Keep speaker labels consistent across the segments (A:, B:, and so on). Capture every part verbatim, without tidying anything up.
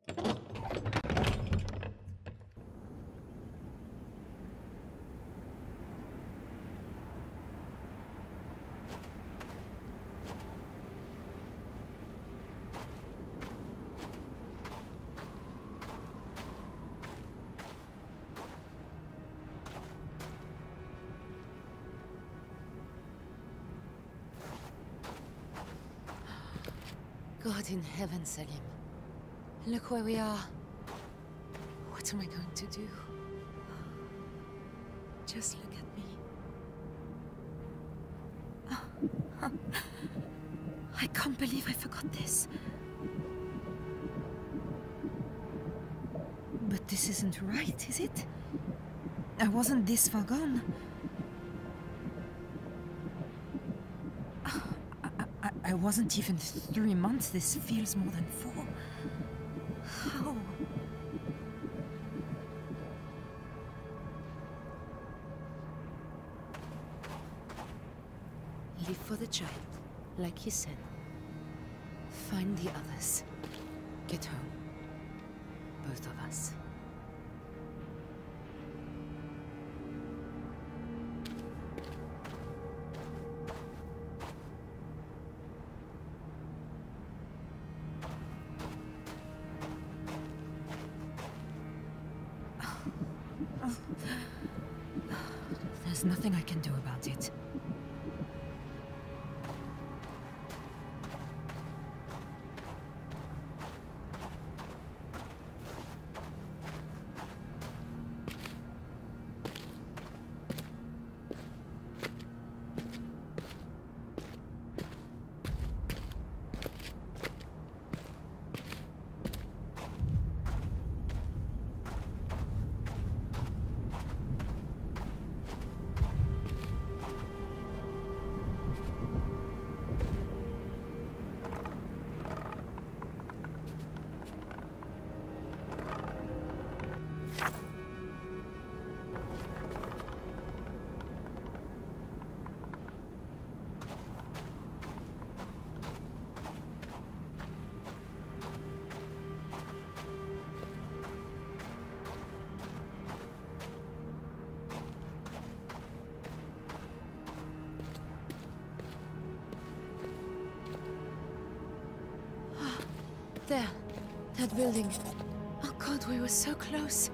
A: God in heaven, Salim. Look where we are. What am I going to do? Just look at me. I can't believe I forgot this. But this isn't right, is it? I wasn't this far gone. I, I wasn't even three months. This feels more than four. How? Live for the child, like he said. Find the others. Get home. Both of us. There's nothing I can do about it. There. That building. Oh God, we were so close.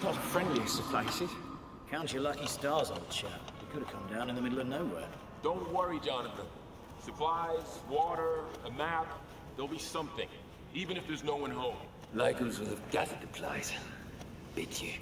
B: not the friendliest of places. Count your lucky stars, old chap. We could have come down in the middle of nowhere.
C: Don't worry, Jonathan. Supplies, water, a map, there'll be something. Even if there's no one home.
D: Lycos will have gathered the plies. Bet you.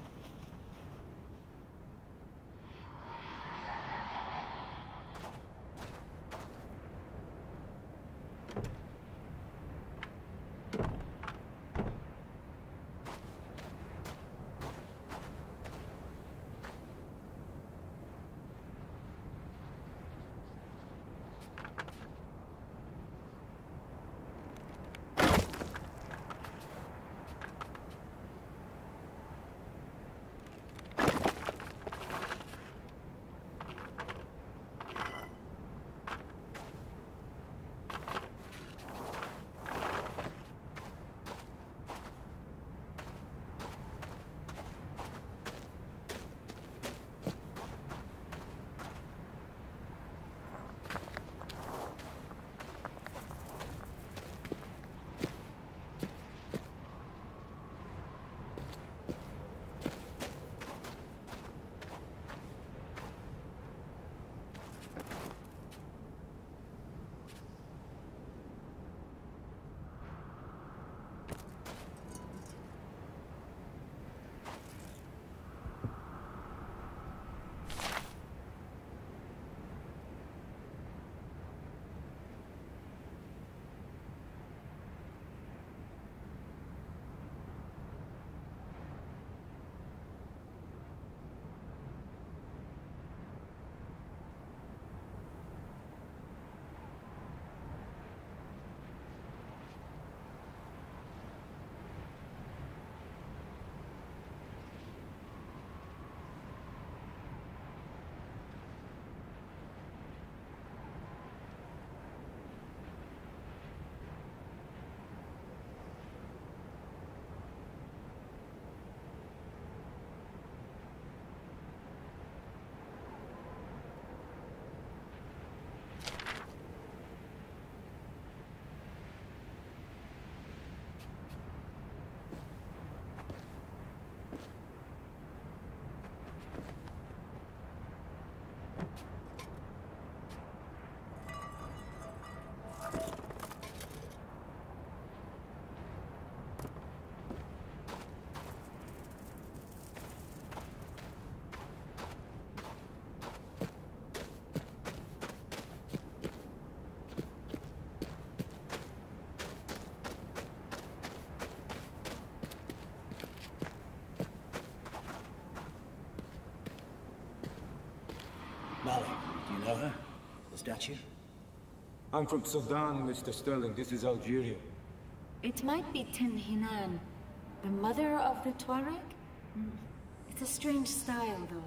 B: Molly, do you know her? The statue?
E: I'm from Sudan, Mister Sterling. This is Algeria.
F: It might be Tin Hinan, the mother of the Tuareg? Mm. It's a strange style, though.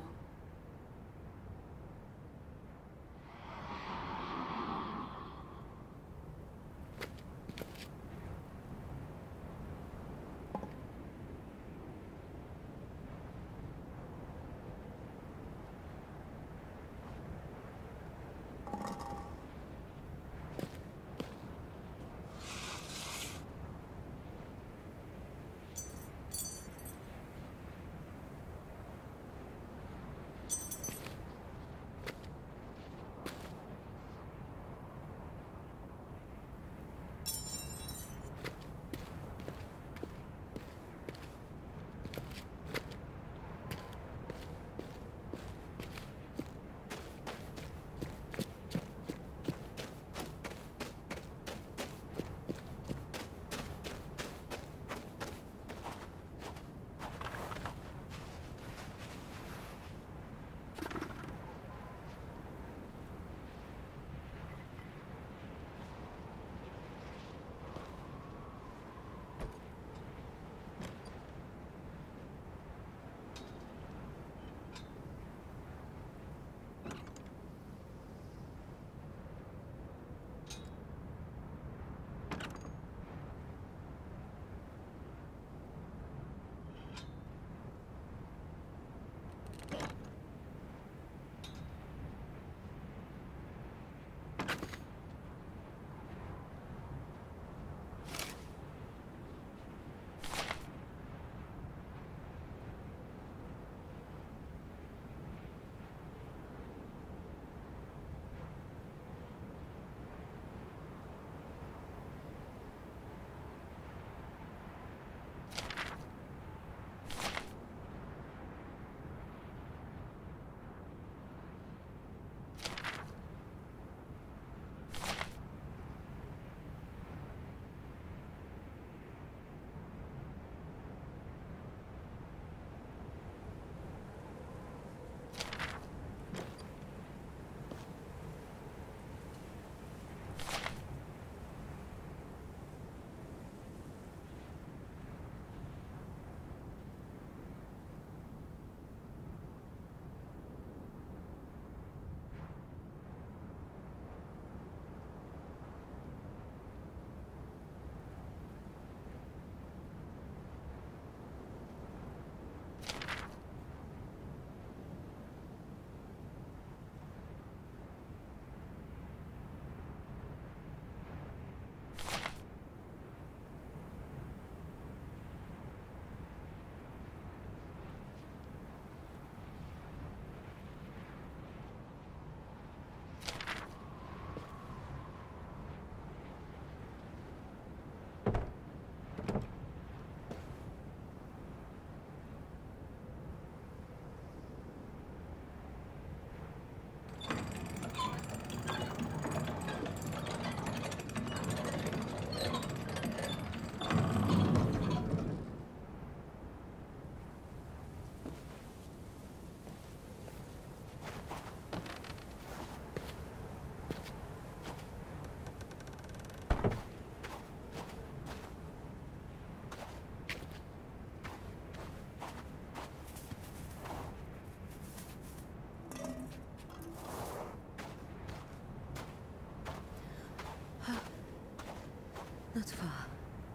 A: Not far.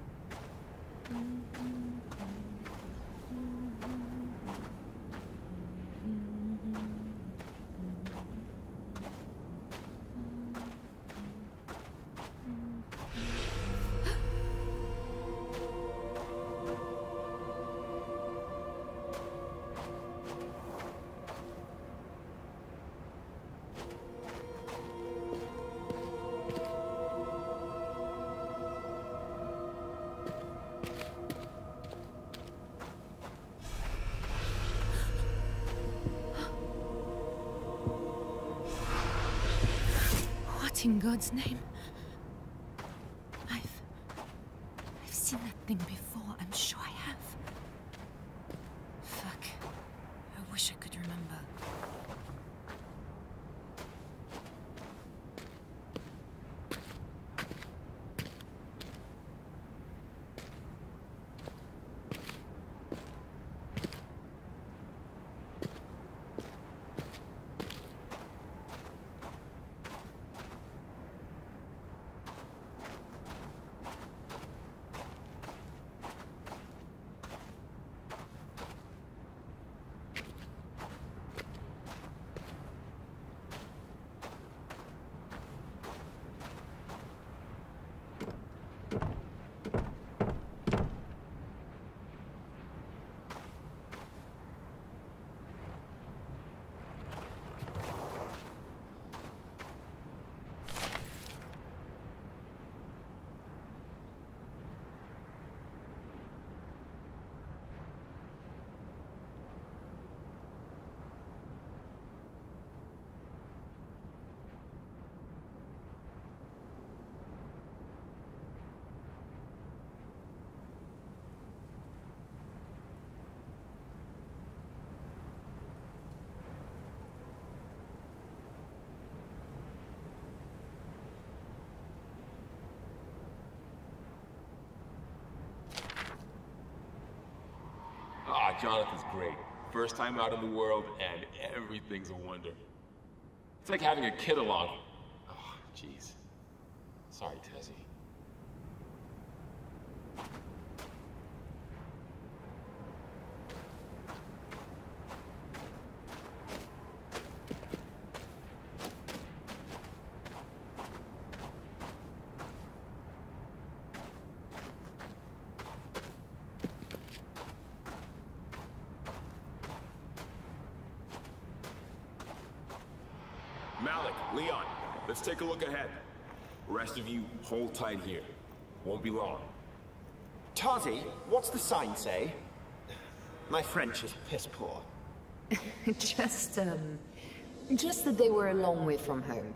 A: In God's name. I've... I've seen that thing before, I'm sure I have. Fuck. I wish I could remember.
C: Ah, Jonathan's great. First time out in the world, and everything's a wonder. It's like having a kid along. Oh, jeez. Sorry, Tezzy.
G: Malik, Leon, let's take a look ahead. Rest of you, hold tight here. Won't be long.
H: Tazi, what's the sign say? My French is piss poor.
I: Just, um... just that they were a long way from home.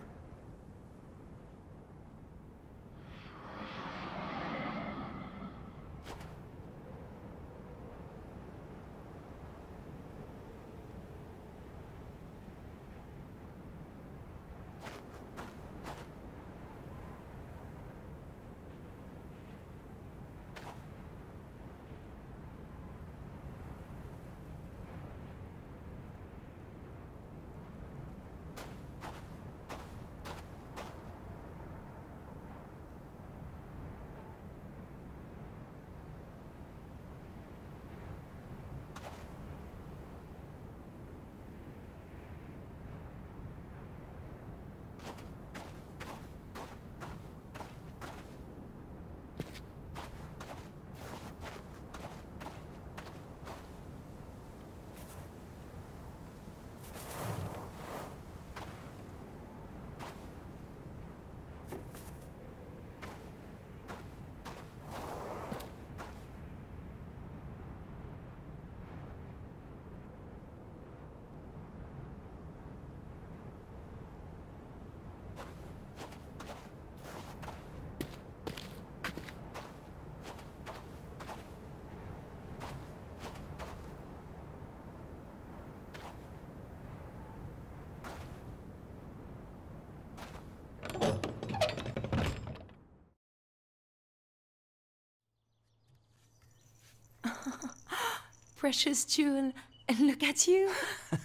A: Precious jewel, and look at you.